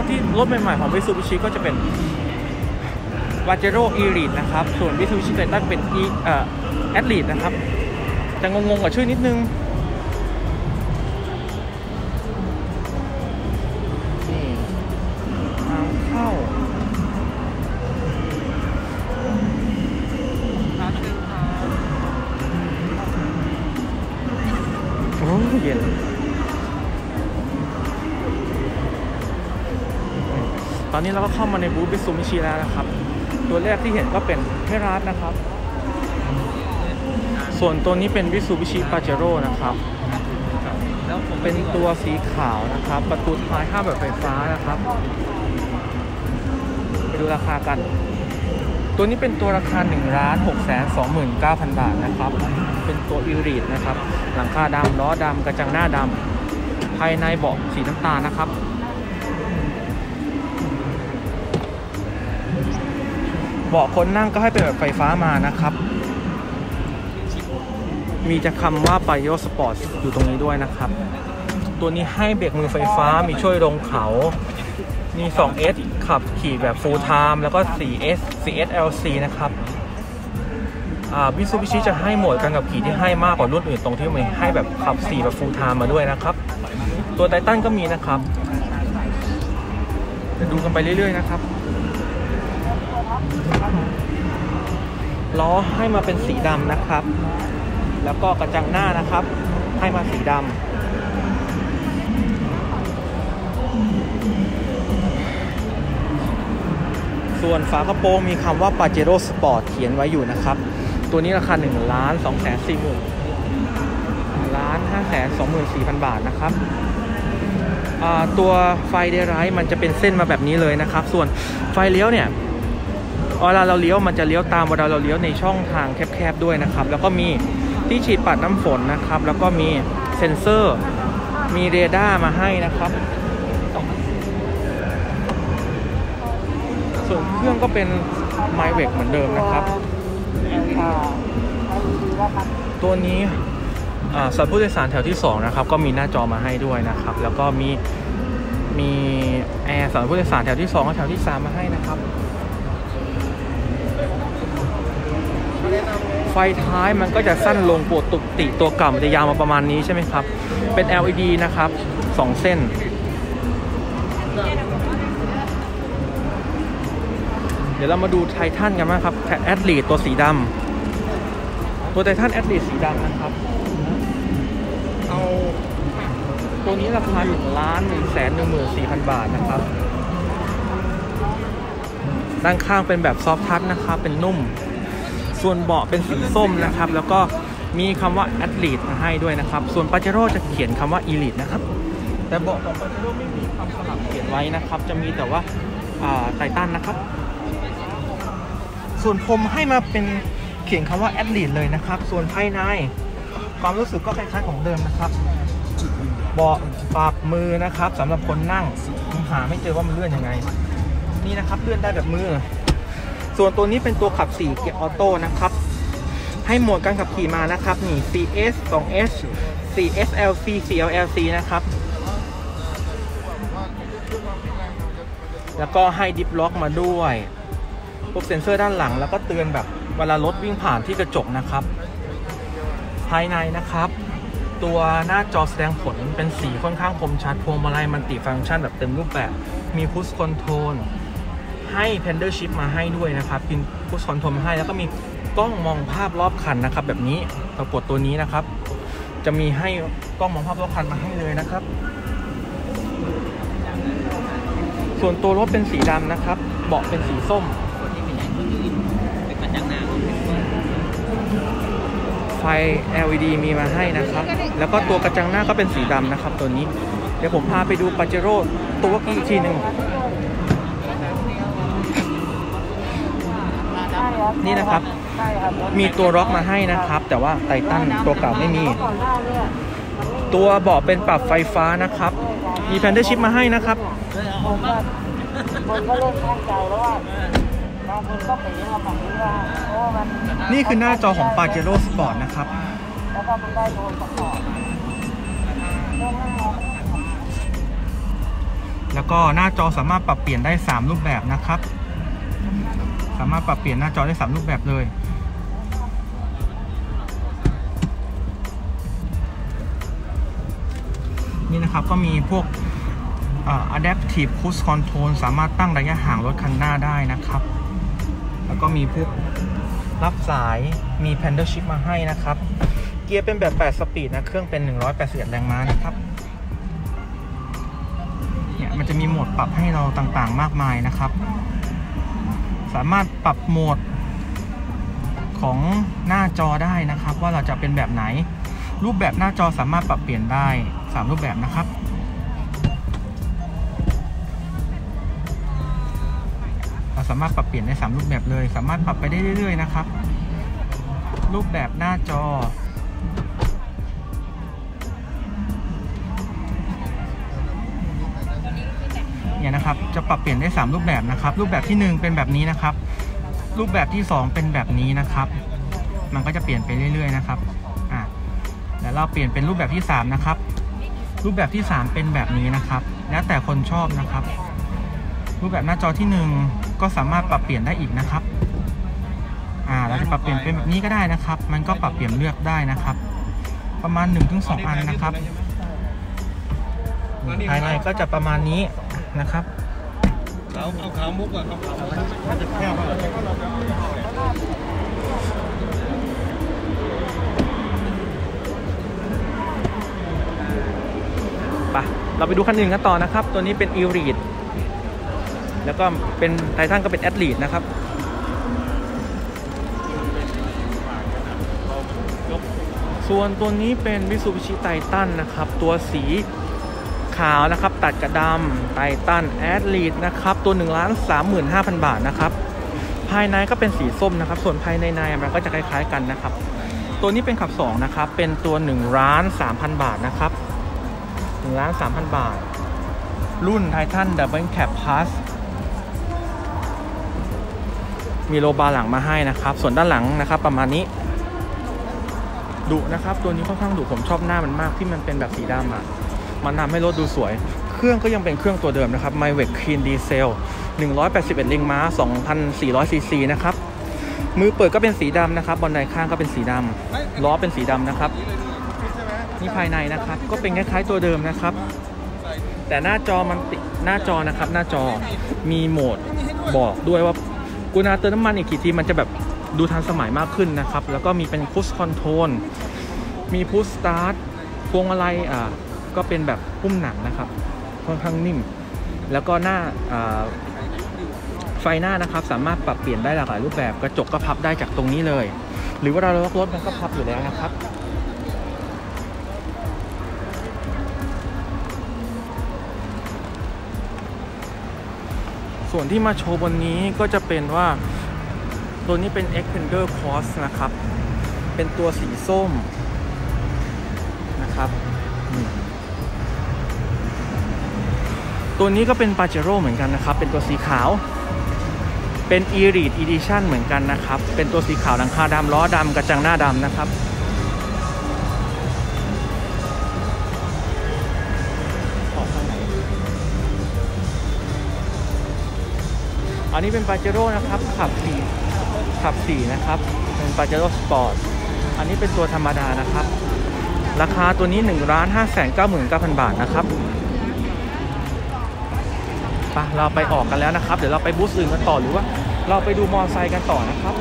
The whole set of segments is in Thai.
ที่รถใหม่ๆของ Mitsubishi ก็จะเป็น Pajero Elite นะครับส่วน Mitsubishi Titan เป็น Elite นะครับจะงงๆกับชื่อนิดนึงนี่ทางเข้าโอ้เย็นตอนนี้เราก็เข้ามาในบูธ Mitsubishi แล้วนะครับตัวแรกที่เห็นก็เป็นเฮรัสนะครับส่วนตัวนี้เป็น Mitsubishi Pajero นะครับเป็นตัวสีขาวนะครับประตูท้าย5แบบไฟฟ้านะครับไปดูราคากันตัวนี้เป็นตัวราคา 1,629,000 บาทนะครับเป็นตัว Elite นะครับหลังคาดำล้อดำกระจังหน้าดำภายในเบาะสีน้ำตาลนะครับเบาะคนนั่งก็ให้เป็นแบบไฟฟ้ามานะครับมีจะคำว่า Pajero Sport อยู่ตรงนี้ด้วยนะครับตัวนี้ให้เบรกมือไฟฟ้ามีช่วยลงเขามี 2S ขับขี่แบบ Full Time แล้วก็ 4S LC นะครับMitsubishi จะให้โหมดการขับขี่ที่ให้มากกว่ารุ่นอื่นตรงที่มันให้แบบขับ4แบบ Full Time มาด้วยนะครับตัว Titan ก็มีนะครับจะดูกันไปเรื่อยๆนะครับล้อให้มาเป็นสีดำนะครับแล้วก็กระจังหน้านะครับให้มาสีดำส่วนฝากระโปรงมีคำว่า Pajero Sport เขียนไว้อยู่นะครับตัวนี้ราคา 1,240,000 บาทนะครับตัวไฟเดย์ไรท์มันจะเป็นเส้นมาแบบนี้เลยนะครับส่วนไฟเลี้ยวเนี่ยเวลาเราเลี้ยวมันจะเลี้ยวตามเวลาเราเลี้ยวในช่องทางแคบๆด้วยนะครับแล้วก็มีที่ฉีดปัดน้ำฝนนะครับแล้วก็มีเซ็นเซอร์มีเรดาร์มาให้นะครับส่วนเครื่องก็เป็นไมเวกเหมือนเดิมนะครับตัวนี้สำหรับผู้โดยสารแถวที่2นะครับก็มีหน้าจอมาให้ด้วยนะครับแล้วก็มีแอร์สำหรับผู้โดยสารแถวที่2และแถวที่3มาให้นะครับไฟท้ายมันก็จะสั้นลงปกติตัวเก่ามันจะยาวมาประมาณนี้ใช่ไหมครับเป็น LED นะครับ2เส้นเดี๋ยวเรามาดูไททันกันบ้างครับแอดลีดตัวสีดำตัวไททันแอดลีดสีดำนะครับเอาตัวนี้ราคา 1,114,000 บาทนะครับด้านข้างเป็นแบบซอฟท์ทัชนะครับเป็นนุ่มส่วนเบาะเป็นสีส้มนะครับแล้วก็มีคำว่า Elite มาให้ด้วยนะครับส่วน Pajero จะเขียนคำว่า Elite นะครับแต่เบาะของ Pajero ไม่มีคำสลับเขียนไว้นะครับจะมีแต่ว่าTitan นะครับส่วนพรมให้มาเป็นเขียนคำว่า Elite เลยนะครับส่วนภายในความรู้สึกก็คล้ายๆของเดิมนะครับเบาะปรับมือนะครับสำหรับคนนั่งหาไม่เจอว่ามันเลื่อนยังไงนี่นะครับเลื่อนได้แบบมือส่วนตัวนี้เป็นตัวขับ4เกียร์ออโต้นะครับให้โหมดการขับขี่มานะครับนี่ 4S 2S 4S LC 4 LC นะครับแล้วก็ให้ดิฟล็อกมาด้วยพวกเซ็นเซอร์ด้านหลังแล้วก็เตือนแบบเวลารถวิ่งผ่านที่กระจกนะครับภายในนะครับตัวหน้าจอแสดงผลเป็นสีค่อนข้างคมชัดพวงมาลัยมัลติฟังก์ชันแบบเต็มรูปแบบมีพุชคอนโทรลให้ Paddle Shift มาให้ด้วยนะครับเป็นพุชคอนโทรลมาให้แล้วก็มีกล้องมองภาพรอบคันนะครับแบบนี้ปรากฏตัวนี้นะครับจะมีให้กล้องมองภาพรอบคันมาให้เลยนะครับส่วนตัวรถเป็นสีดำนะครับเบาะเป็นสีส้มไฟ LED มีมาให้นะครับแล้วก็ตัวกระจังหน้าก็เป็นสีดำนะครับตัวนี้เดี๋ยวผมพาไปดู Pajero ตัวกี้อีกทีหนึ่งนี่นะครับมีตัวล็อกมาให้นะครับแต่ว่าไททันตัวเก่าไม่มีตัวเบาะเป็นปรับไฟฟ้านะครับมีแพนเดอร์ชิพมาให้นะครับนี่คือหน้าจอของ Pajero Sport นะครับแล้วก็หน้าจอสามารถปรับเปลี่ยนได้3รูปแบบนะครับสามารถปรับเปลี่ยนหน้าจอได้3รูปแบบเลยนี่นะครับก็มีพวกAdaptive Cruise Control สามารถตั้งระยะห่างรถคันหน้าได้นะครับแล้วก็มีพวกรับสายมี Paddle Shift มาให้นะครับเกียร์เป็นแบบ8สปีดนะเครื่องเป็น181แรงม้านะครับเนี่ยมันจะมีโหมดปรับให้เราต่างๆมากมายนะครับสามารถปรับโหมดของหน้าจอได้นะครับว่าเราจะเป็นแบบไหนรูปแบบหน้าจอสามารถปรับเปลี่ยนได้3รูปแบบนะครับเราสามารถปรับเปลี่ยนได้3รูปแบบเลยสามารถปรับไปได้เรื่อยๆนะครับรูปแบบหน้าจอเนี่ยนะครับจะปรับเปลี่ยนได้3รูปแบบนะครับรูปแบบที่1เป็นแบบนี้นะครับรูปแบบที่2เป็นแบบนี้นะครับมันก็จะเปลี่ยนไปเรื่อยๆนะครับแล้วเราเปลี่ยนเป็นรูปแบบที่3นะครับรูปแบบที่3เป็นแบบนี้นะครับแล้วแต่คนชอบนะครับรูปแบบหน้าจอที่1ก็สามารถปรับเปลี่ยนได้อีกนะครับเราจะปรับเปลี่ยนเป็นแบบนี้ก็ได้นะครับมันก็ปรับเปลี่ยนเลือกได้นะครับประมาณ 1-2 อันนะครับภายในก็จะประมาณนี้นะครับเอาขาวมุกอะครับมันจะแคบเราไปดูคันอื่นกันต่อนะครับตัวนี้เป็น E-Read แล้วก็เป็นไททันก็เป็น Athlete นะครับส่วนตัวนี้เป็น Mitsubishi Titan นะครับตัวสีขาวนะครับตัดกระดำ Titan Athlete นะครับตัว 1,35,000 บาทนะครับภายในก็เป็นสีส้มนะครับส่วนภายในมันก็จะคล้ายๆกันนะครับตัวนี้เป็นขับ2นะครับเป็นตัว 1,300,000 บาทนะครับ1,300,000 บาทรุ่น Titan Double Cab Plus มีโลบาร์หลังมาให้นะครับส่วนด้านหลังนะครับประมาณนี้ดุนะครับตัวนี้ค่อนข้างดุผมชอบหน้ามันมากที่มันเป็นแบบสีดำมันทำให้รถดูสวยเครื่องก็ยังเป็นเครื่องตัวเดิมนะครับ Maverick Clean Diesel 181แรงม้า 2,400 ซีซีนะครับมือเปิดก็เป็นสีดำนะครับบอลไดข้างก็เป็นสีดำล้อเป็นสีดำนะครับนี่ภายในนะครับก็เป็นคล้ายๆตัวเดิมนะครับแต่หน้าจอมันติดหน้าจอนะครับหน้าจอมีโหมดบอกด้วยว่ากูนาเติมน้ำมันอีกกี่ทีมันจะแบบดูทันสมัยมากขึ้นนะครับแล้วก็มีเป็น Cruise Control มี Push Start พวงมาลัยก็เป็นแบบหุ้มหนังนะครับค่อนข้างนิ่มแล้วก็หน้าไฟหน้านะครับสามารถปรับเปลี่ยนได้หลากหลายรูปแบบกระจกก็พับได้จากตรงนี้เลยหรือว่าเราล็อกรถมันก็พับอยู่แล้วนะครับส่วนที่มาโชว์บนนี้ก็จะเป็นว่าตัวนี้เป็น Xpander Cross นะครับเป็นตัวสีส้มนะครับตัวนี้ก็เป็น Pajero เหมือนกันนะครับเป็นตัวสีขาวเป็น E-Read Edition เหมือนกันนะครับเป็นตัวสีขาวหลังคาดำล้อดำกระจังหน้าดำนะครับอันนี้เป็น Pajero นะครับขับ4นะครับเป็น Pajero Sport อันนี้เป็นตัวธรรมดานะครับราคาตัวนี้ 1,599,000 บาทนะครับเราไปออกกันแล้วนะครับเดี๋ยวเราไปบูธอื่นกันต่อหรือว่าเราไปดูมอเตอร์ไซค์กันต่อนะครับ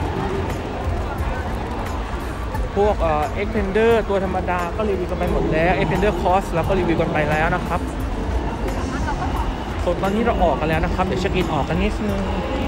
พวกXpander ตัวธรรมดาก็รีวิวกันไปหมดแล้ว Xpander Cross เราก็รีวิวกันไปแล้วนะครับส่วนตอนนี้เราออกกันแล้วนะครับเดี๋ยวเช็คอินออกกันนิดนึง